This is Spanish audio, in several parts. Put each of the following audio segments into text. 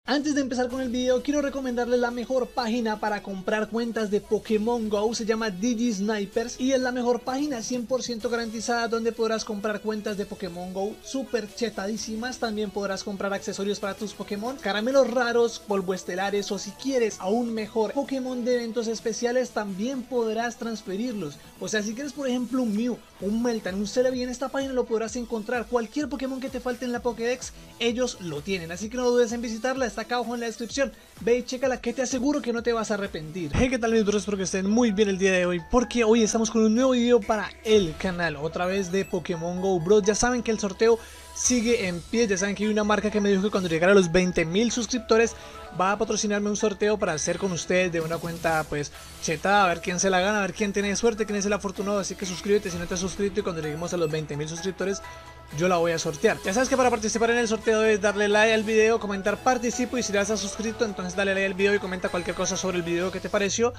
Antes de empezar con el video, quiero recomendarles la mejor página para comprar cuentas de Pokémon GO. Se llama DigiSnipers y es la mejor página 100% garantizada donde podrás comprar cuentas de Pokémon GO súper chetadísimas. También podrás comprar accesorios para tus Pokémon, caramelos raros, polvoestelares o si quieres aún mejor Pokémon de eventos especiales también podrás transferirlos. O sea, si quieres por ejemplo un Mew, un Meltan, un Celebi, en esta página lo podrás encontrar. Cualquier Pokémon que te falte en la Pokédex, ellos lo tienen. Así que no dudes en visitarla, está acá abajo en la descripción. Ve y chécala que te aseguro que no te vas a arrepentir. Hey, ¿qué tal mis bros? Espero que estén muy bien el día de hoy, porque hoy estamos con un nuevo video para el canal, otra vez de Pokémon GO. Bros, ya saben que el sorteo sigue en pie, ya saben que hay una marca que me dijo que cuando llegara a los 20.000 suscriptores va a patrocinarme un sorteo para hacer con ustedes de una cuenta pues chetada, a ver quién se la gana, a ver quién tiene suerte, quién es el afortunado. Así que suscríbete si no te has suscrito y cuando lleguemos a los 20.000 suscriptores yo la voy a sortear. Ya sabes que para participar en el sorteo debes darle like al video, comentar participo, y si ya estás suscrito entonces dale like al video y comenta cualquier cosa sobre el video que te pareció.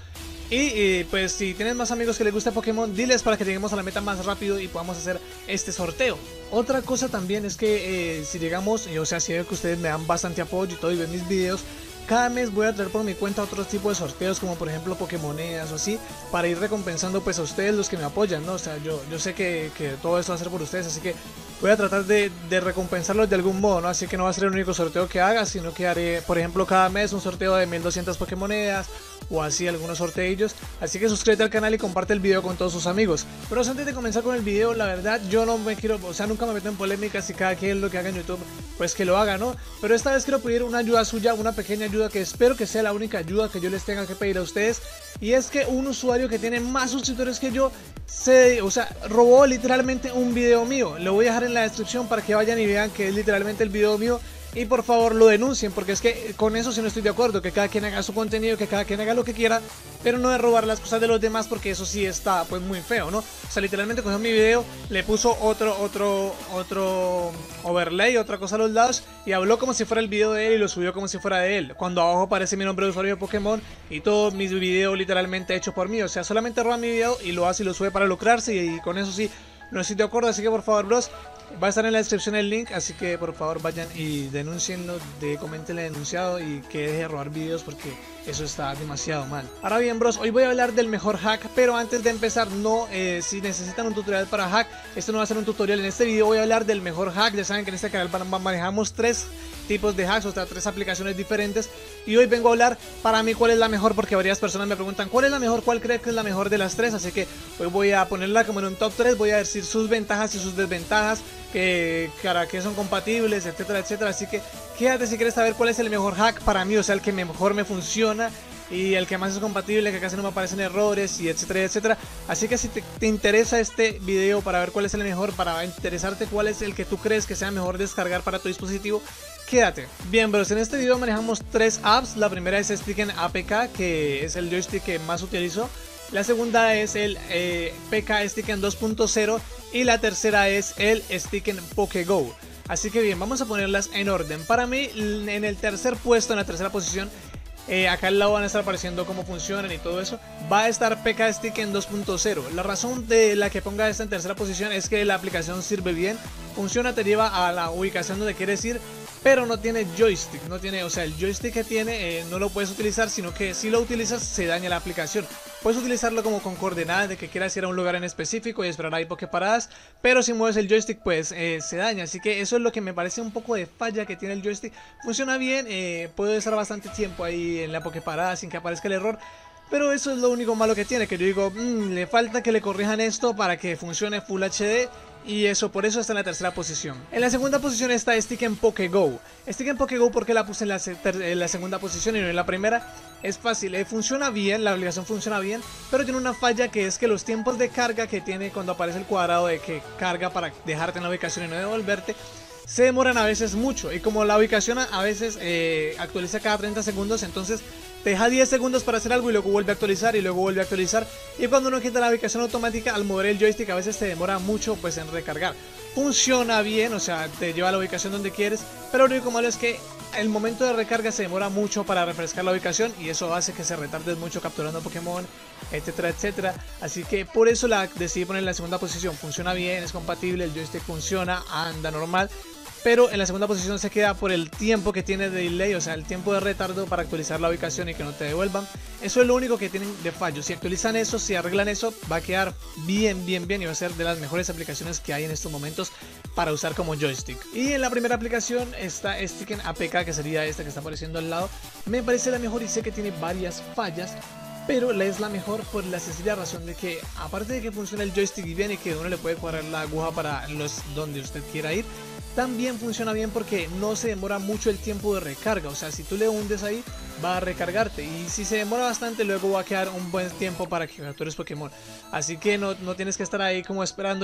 Y pues si tienes más amigos que les gusta Pokémon, diles para que lleguemos a la meta más rápido y podamos hacer este sorteo. Otra cosa también es que si llegamos, o sea, si veo que ustedes me dan bastante apoyo y todo y ven mis videos, cada mes voy a traer por mi cuenta otro tipo de sorteos, como por ejemplo Pokémonedas o así, para ir recompensando pues a ustedes los que me apoyan, ¿no? O sea, yo sé que todo esto va a ser por ustedes, así que voy a tratar de recompensarlos de algún modo, ¿no? Así que no va a ser el único sorteo que haga, sino que haré, por ejemplo, cada mes un sorteo de 1200 Pokémonedas o así algunos sorteillos. Así que suscríbete al canal y comparte el video con todos sus amigos. Pero antes de comenzar con el video, la verdad yo no me quiero, o sea, nunca me meto en polémicas y cada quien lo que haga en YouTube pues que lo haga, ¿no? Pero esta vez quiero pedir una ayuda suya, una pequeña ayuda que espero que sea la única ayuda que yo les tenga que pedir a ustedes. Y es que un usuario que tiene más suscriptores que yo robó literalmente un video mío. Lo voy a dejar en la descripción para que vayan y vean que es literalmente el video mío. Y por favor lo denuncien, porque es que con eso sí no estoy de acuerdo. Que cada quien haga su contenido, que cada quien haga lo que quiera, pero no de robar las cosas de los demás, porque eso sí está pues muy feo, ¿no? O sea, literalmente cogió mi video, le puso otro overlay, otra cosa a los lados, y habló como si fuera el video de él y lo subió como si fuera de él, cuando abajo aparece mi nombre de usuario de Pokémon y todo mi video literalmente hecho por mí. O sea, solamente roba mi video y lo hace y lo sube para lucrarse, y con eso sí no estoy de acuerdo. Así que por favor, bros, va a estar en la descripción el link, así que por favor vayan y denúncienlo, coméntenle denunciado y que deje de robar videos, porque eso está demasiado mal. Ahora bien, bros, hoy voy a hablar del mejor hack, pero antes de empezar, si necesitan un tutorial para hack, esto no va a ser un tutorial. En este video voy a hablar del mejor hack. Ya saben que en este canal manejamos 3 tipos de hacks, o sea, 3 aplicaciones diferentes, y hoy vengo a hablar para mí cuál es la mejor, porque varias personas me preguntan cuál es la mejor, cuál cree que es la mejor de las 3, así que hoy voy a ponerla como en un top 3, voy a decir sus ventajas y sus desventajas, que son compatibles, etcétera, etcétera. Así que quédate si quieres saber cuál es el mejor hack para mí, o sea, el que mejor me funciona y el que más es compatible, que casi no me aparecen errores, y etcétera, etcétera. Así que si te interesa este video para ver cuál es el mejor, para interesarte cuál es el que tú crees que sea mejor descargar para tu dispositivo, quédate. Bien, bros, en este video manejamos 3 apps. La primera es Sticken APK, que es el joystick que más utilizo. La segunda es el PK Sticken 2.0 y la tercera es el Sticken PokéGo. Así que bien, vamos a ponerlas en orden. Para mí, en el tercer puesto, en la tercera posición, acá al lado van a estar apareciendo cómo funcionan y todo eso, va a estar PK Sticken 2.0. La razón de la que ponga esta en tercera posición es que la aplicación sirve bien, funciona, te lleva a la ubicación donde quieres ir, pero no tiene joystick, o sea, el joystick que tiene no lo puedes utilizar, sino que si lo utilizas se daña la aplicación. Puedes utilizarlo como con coordenadas de que quieras ir a un lugar en específico y esperar ahí Poképaradas, pero si mueves el joystick pues se daña. Así que eso es lo que me parece un poco de falla que tiene el joystick. Funciona bien, puedo estar bastante tiempo ahí en la Poképarada sin que aparezca el error, pero eso es lo único malo que tiene, que yo digo, le falta que le corrijan esto para que funcione Full HD. Y por eso está en la tercera posición. En la segunda posición está Sticken PokéGo. Sticken PokéGo, ¿por qué la puse en la segunda posición y no en la primera? Es fácil, funciona bien, la aplicación funciona bien, pero tiene una falla, que es que los tiempos de carga que tiene cuando aparece el cuadrado de que carga para dejarte en la ubicación y no devolverte, se demoran a veces mucho. Y como la ubicación a veces actualiza cada 30 segundos, entonces te deja 10 segundos para hacer algo y luego vuelve a actualizar y luego vuelve a actualizar. Y cuando uno quita la ubicación automática, al mover el joystick a veces te demora mucho pues en recargar. Funciona bien, o sea, te lleva a la ubicación donde quieres, pero lo único malo es que el momento de recarga se demora mucho para refrescar la ubicación, y eso hace que se retarde mucho capturando Pokémon, etcétera, etcétera. Así que por eso la decidí poner en la segunda posición. Funciona bien, es compatible, el joystick funciona, anda normal. pero en la segunda posición se queda por el tiempo que tiene de delay, o sea, el tiempo de retardo para actualizar la ubicación y que no te devuelvan. Eso es lo único que tienen de fallo. Si actualizan eso, si arreglan eso, va a quedar bien y va a ser de las mejores aplicaciones que hay en estos momentos para usar como joystick. Y en la primera aplicación está Sticken APK, que sería esta que está apareciendo al lado. Me parece la mejor y sé que tiene varias fallas, pero es la mejor por la sencilla razón de que, aparte de que funciona el joystick y bien y que uno le puede cuadrar la aguja para donde usted quiera ir, también funciona bien porque no se demora mucho el tiempo de recarga. O sea, si tú le hundes ahí, va a recargarte, y si se demora bastante, luego va a quedar un buen tiempo para que captures Pokémon. Así que no tienes que estar ahí como esperando,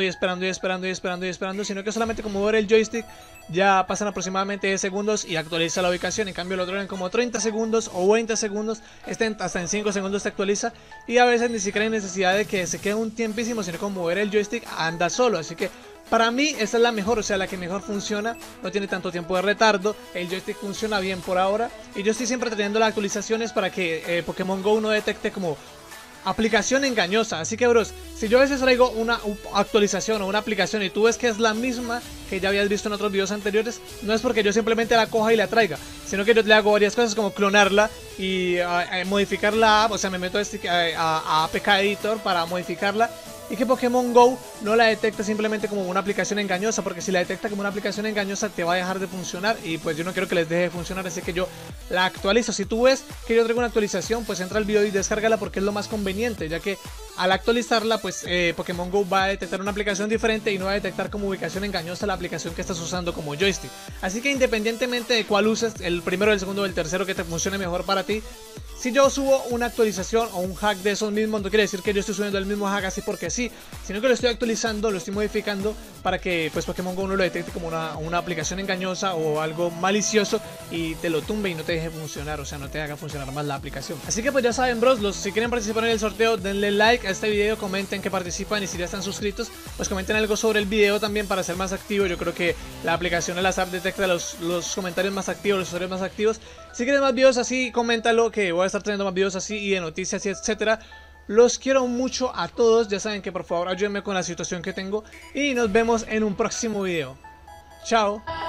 sino que solamente como mover el joystick ya pasan aproximadamente 10 segundos y actualiza la ubicación. En cambio el otro en como 30 segundos o 20 segundos, hasta en 5 segundos te actualiza, y a veces ni siquiera hay necesidad de que se quede un tiempísimo, sino como mover el joystick anda solo. Así que para mí esta es la mejor, o sea, la que mejor funciona, no tiene tanto tiempo de retardo, el joystick funciona bien por ahora, y yo estoy siempre trayendo las actualizaciones para que Pokémon GO no detecte como aplicación engañosa. Así que, bros, si yo a veces traigo una actualización o una aplicación y tú ves que es la misma que ya habías visto en otros videos anteriores, no es porque yo simplemente la coja y la traiga, sino que yo le hago varias cosas como clonarla y modificar la app. O sea, me meto a APK Editor para modificarla y que Pokémon GO no la detecte simplemente como una aplicación engañosa, porque si la detecta como una aplicación engañosa te va a dejar de funcionar, y pues yo no quiero que les deje de funcionar, así que yo la actualizo. Si tú ves que yo traigo una actualización, pues entra al video y descárgala, porque es lo más conveniente, ya que al actualizarla, pues Pokémon GO va a detectar una aplicación diferente y no va a detectar como ubicación engañosa la aplicación que estás usando como joystick. Así que independientemente de cuál uses, el primero, el segundo o el tercero que te funcione mejor para ti, si yo subo una actualización o un hack de esos mismos, no quiere decir que yo estoy subiendo el mismo hack así porque sí, sino que lo estoy actualizando, lo estoy modificando para que pues Pokémon GO no lo detecte como una aplicación engañosa o algo malicioso y te lo tumbe y no te deje funcionar, o sea, no te haga funcionar más la aplicación. Así que pues ya saben, bros, si quieren participar en el sorteo, denle like a este video, comenten que participan, y si ya están suscritos, pues comenten algo sobre el video también para ser más activo. Yo creo que la aplicación al azar detecta los comentarios más activos, los usuarios más activos. Si quieren más videos así, coméntalo, que voy a estar trayendo más videos así y de noticias y etcétera. Los quiero mucho a todos, ya saben que por favor ayúdenme con la situación que tengo, y nos vemos en un próximo video. Chao.